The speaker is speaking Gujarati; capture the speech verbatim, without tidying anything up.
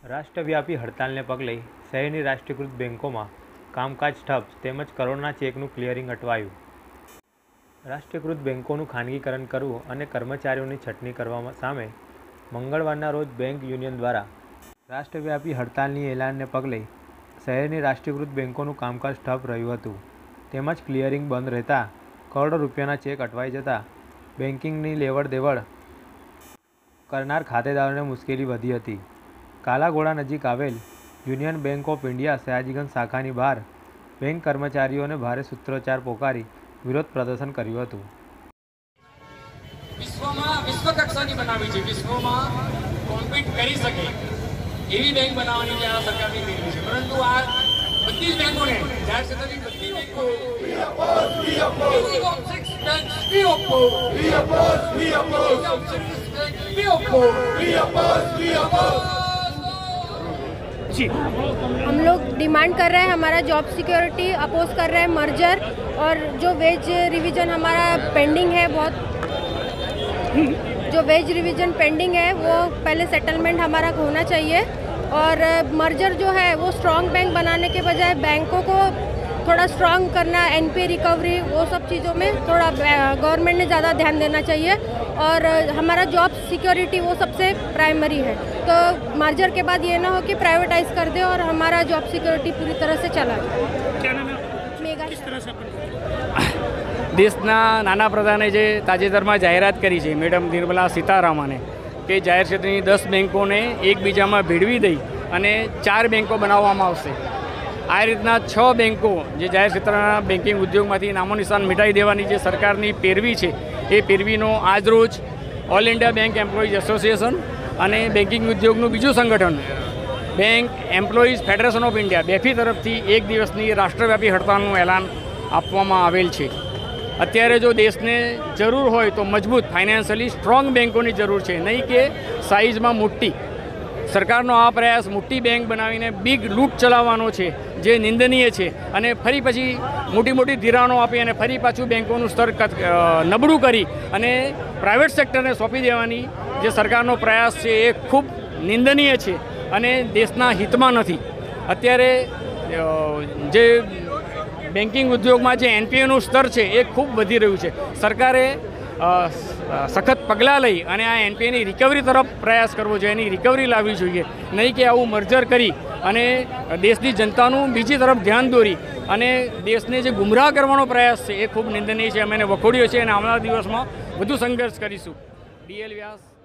રાષ્ટ્રવ્યાપી હડતાલને પગલે શહેરની રાષ્ટ્રીયકૃત બેંકોમાં કામકાજ ઠપ તેમજ કરોડના ચેકનું ક્લિયરિંગ અટવાયું। રાષ્ટ્રીયકૃત બેંકોનું ખાનગીકરણ કરવું અને કર્મચારીઓની છટણી કરવા સામે મંગળવારના રોજ બેંક યુનિયન દ્વારા રાષ્ટ્રવ્યાપી હડતાલની એલાનને પગલે શહેરની રાષ્ટ્રીયકૃત બેંકોનું કામકાજ ઠપ રહ્યું હતું તેમજ ક્લિયરિંગ બંધ રહેતા કરોડો રૂપિયાના ચેક અટવાઈ જતા બેન્કિંગની લેવડ દેવડ કરનાર ખાતેદારોને મુશ્કેલી વધી હતી। કાલાઘોડા નજીક આવેલ Union Bank of India Sayajiganj શાખાની બહાર બેંક કર્મચારીઓને ભારે સૂત્રોચ્ચાર પોકારી વિરોધ પ્રદર્શન કર્યું હતું। વિશ્વમાં વિશ્વ કક્ષાની બનાવી છે, વિશ્વમાં કોમ્પીટ કરી શકે એવી બેંક બનાવવાની જે આ સરકારની નીતિ છે, પરંતુ આ બધી જ બેંકોને જાહેર ક્ષેત્રની બધી બેંકો जी हम लोग डिमांड कर रहे हैं, हमारा जॉब सिक्योरिटी अपोज कर रहे हैं मर्जर और जो वेज रिवीजन हमारा पेंडिंग है, बहुत जो वेज रिवीजन पेंडिंग है वो पहले सेटलमेंट हमारा होना चाहिए और मर्जर जो है वो स्ट्रॉन्ग बैंक बनाने के बजाय बैंकों को थोड़ा स्ट्रॉन्ग करना, एनपीए रिकवरी, वो सब चीज़ों में थोड़ा गवर्नमेंट ने ज़्यादा ध्यान देना चाहिए और हमारा जॉब सिक्योरिटी वो सबसे प्राइमरी है। तो मर्जर के बाद ये ना हो कि प्राइवेटाइज कर दे और हमारा जॉब सिक्योरिटी पूरी तरह से चला जाए। क्या नाम है? मेगा किस तरह से देशना नाना प्रधाने जे ताजेतરમાં જાહેરાત કરી છે મેડમ નિર્મલા સીતારામને કે જાહેર ક્ષેત્રની દસ બેંકોને એકબીજામાં ભેળવી દઈ અને ચાર બેંકો બનાવવામાં આવશે। આ રીતના છ બેંકો જે જાહેર ક્ષેત્રના બેન્કિંગ ઉદ્યોગમાંથી નામો નિશાન મિટાઈ દેવાની જે સરકારની પેરવી છે એ પેરવીનો આજરોજ All India Bank Employees Association અને બેન્કિંગ ઉદ્યોગનું બીજું સંગઠન Bank Employees Federation of India BEFI તરફથી એક દિવસની રાષ્ટ્રવ્યાપી હડતાલનું એલાન આપવામાં આવેલ છે। અત્યારે જો દેશને જરૂર હોય તો મજબૂત ફાઇનાન્શિયલી સ્ટ્રોંગ બેંકોની જરૂર છે, નહીં કે સાઇઝમાં મોટી। સરકારનો આ પ્રયાસ મોટી બેંક બનાવીને બિગ લૂંટ ચલાવવાનો છે જે નિંદનીય છે અને ફરી પછી મોટી મોટી ધિરાણો આપી અને ફરી પાછું બેંકોનું સ્તર નબળું કરી અને પ્રાઇવેટ સેક્ટરને સોંપી દેવાની જે સરકારનો પ્રયાસ છે એ ખૂબ નિંદનીય છે અને દેશના હિતમાં નથી। અત્યારે જે બેન્કિંગ ઉદ્યોગમાં જે એનપીએનું સ્તર છે એ ખૂબ વધી રહ્યું છે। સરકારે સખત પગલાં લઈ અને આ એનપીએની રિકવરી તરફ પ્રયાસ કરવો જોઈએ, એની રિકવરી લાવવી જોઈએ, નહીં કે આવું મર્જર કરી અને દેશની જનતાનું બીજી તરફ ધ્યાન દોરી અને દેશને જે ગુમરાહ કરવાનો પ્રયાસ છે એ ખૂબ નિંદનીય છે। અમે એને વખોડ્યો છે અને આવનારા દિવસમાં વધુ સંઘર્ષ કરીશું। ડીએલ વ્યાસ।